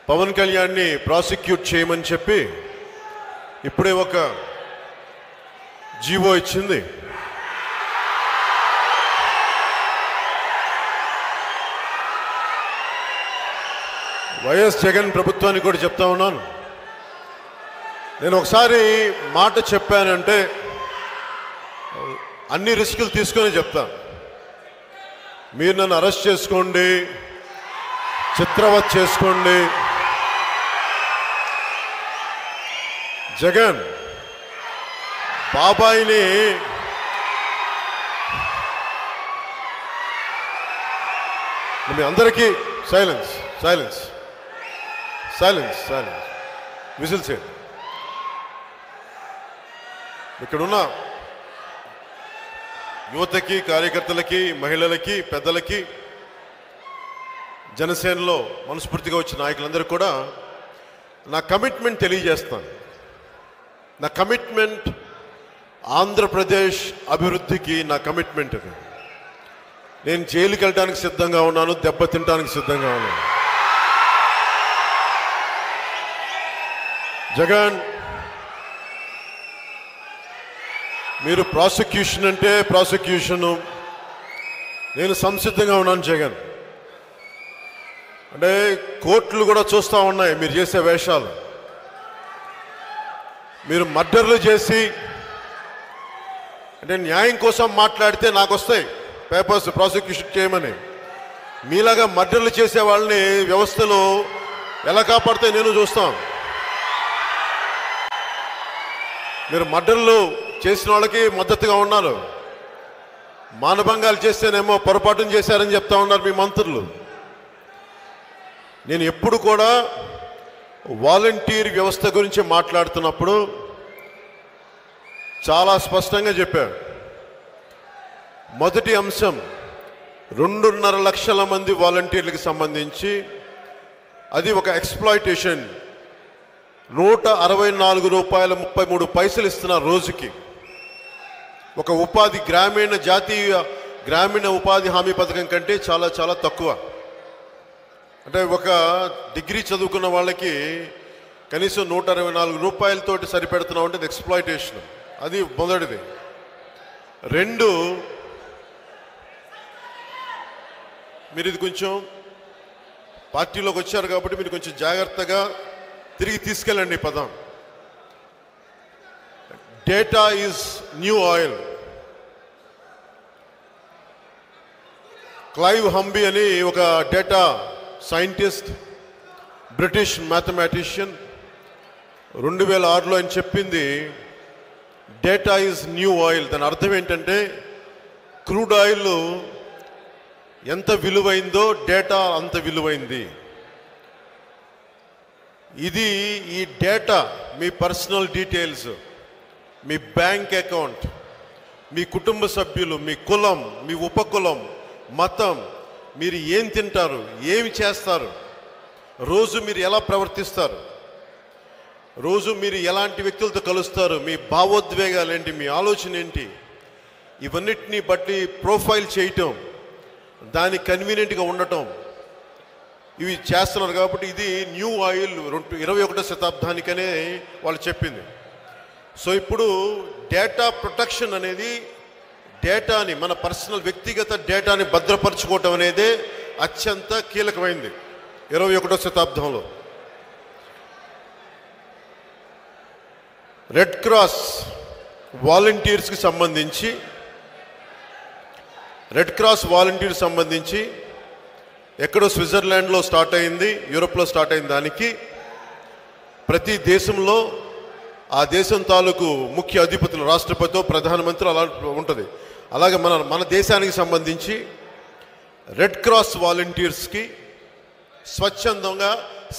పవన్ కళ్యాణ్ని ప్రాసిక్యూట్ చేయమని చెప్పి ఇప్పుడే ఒక జీవో ఇచ్చింది. వైఎస్ జగన్ ప్రభుత్వానికి కూడా చెప్తా ఉన్నాను, నేను ఒకసారి మాట చెప్పానంటే అన్ని రిస్కులు తీసుకొని చెప్తాను. మీరు నన్ను అరెస్ట్ చేసుకోండి, చిత్రవత్ చేసుకోండి. జగన్ బాబాయిని మీ అందరికీ silence silence silence silence whistle చేయండి. ఇక్కడున్న యువతకి, కార్యకర్తలకి, మహిళలకి, పెద్దలకి, జనసేనలో మనస్ఫూర్తిగా వచ్చిన నాయకులందరూ కూడా నా కమిట్మెంట్ తెలియజేస్తాను. నా కమిట్మెంట్ ఆంధ్రప్రదేశ్ అభివృద్ధికి నా కమిట్మెంట్ అది. నేను జైలుకి వెళ్ళడానికి సిద్ధంగా ఉన్నాను, దెబ్బతింటానికి సిద్ధంగా ఉన్నాను. జగన్, మీరు ప్రాసిక్యూషన్ అంటే ప్రాసిక్యూషను, నేను సంసిద్ధంగా ఉన్నాను. జగన్ అంటే కోర్టులు కూడా చూస్తూ ఉన్నాయి మీరు చేసే వేషాలు. మీరు మర్డర్లు చేసి అంటే న్యాయం కోసం మాట్లాడితే నాకు వస్తాయి పేపర్స్ ప్రాసిక్యూషన్ చేయమని. మీలాగా మర్డర్లు చేసే వాళ్ళని వ్యవస్థలో ఎలా కాపాడితే నేను చూస్తాను. మీరు మర్డర్లు చేసిన వాళ్ళకి మద్దతుగా ఉన్నారు, మానభంగాలు చేస్తేనేమో పొరపాటును చేశారని చెప్తా ఉన్నారు మీ మంత్రులు. నేను ఎప్పుడు కూడా వాలంటీర్ వ్యవస్థ గురించి మాట్లాడుతున్నప్పుడు చాలా స్పష్టంగా చెప్పాను. మొదటి అంశం 2.5 లక్షల మంది వాలంటీర్లకు సంబంధించి అది ఒక ఎక్స్‌ప్లాయిటేషన్. 164 రూపాయల 33 పైసలు ఇస్తున్న రోజుకి. ఒక ఉపాధి జాతీయ గ్రామీణ ఉపాధి హామీ పథకం కంటే చాలా చాలా తక్కువ. అంటే ఒక డిగ్రీ చదువుకున్న వాళ్ళకి కనీసం 164 రూపాయలతోటి సరిపెడుతున్నాం అంటే అది ఎక్స్‌ప్లాయిటేషన్. అది మొదటిది. 2, మీరు ఇది కొంచెం పార్టీలోకి వచ్చారు కాబట్టి మీరు కొంచెం జాగ్రత్తగా తిరిగి తీసుకెళ్ళండి పదం. Data is new oil. Clive Humby అని ఒక డేటా సైంటిస్ట్, బ్రిటిష్ మ్యాథమెటిషియన్ 2006లో ఆయన చెప్పింది డేటా ఈజ్ న్యూ ఆయిల్. దాని అర్థం ఏంటంటే క్రూడ్ ఆయిల్ ఎంత విలువైందో డేటా అంత విలువైంది. ఈ డేటా మీ పర్సనల్ డీటెయిల్స్, మీ బ్యాంక్ అకౌంట్, మీ కుటుంబ సభ్యులు, మీ కులం, మీ ఉపకులం, మతం, మీరు ఏం తింటారు, ఏమి చేస్తారు, రోజు మీరు ఎలా ప్రవర్తిస్తారు, రోజు మీరు ఎలాంటి వ్యక్తులతో కలుస్తారు, మీ భావోద్వేగాలు ఏంటి, మీ ఆలోచన ఏంటి, ఇవన్నిటిని బట్టి ప్రొఫైల్ చేయటం, దానికి కన్వీనియంట్గా ఉండటం, ఇవి చేస్తున్నారు. కాబట్టి ఇది న్యూ ఆయిల్ 21వ శతాబ్దానికనే వాళ్ళు చెప్పింది. సో ఇప్పుడు డేటా ప్రొటెక్షన్ అనేది డేటాని, మన పర్సనల్ వ్యక్తిగత డేటాని భద్రపరచుకోవటం అనేది అత్యంత కీలకమైంది 21వ శతాబ్దంలో. రెడ్ క్రాస్ వాలంటీర్స్కి సంబంధించి ఎక్కడో స్విట్జర్లాండ్లో స్టార్ట్ అయింది, యూరోప్లో స్టార్ట్ అయిన దానికి ప్రతి దేశంలో ఆ దేశం తాలూకు ముఖ్య అధిపతులు, రాష్ట్రపతితో ప్రధానమంత్రి అలా ఉంటుంది. అలాగే మన దేశానికి సంబంధించి రెడ్ క్రాస్ వాలంటీర్స్కి స్వచ్ఛందంగా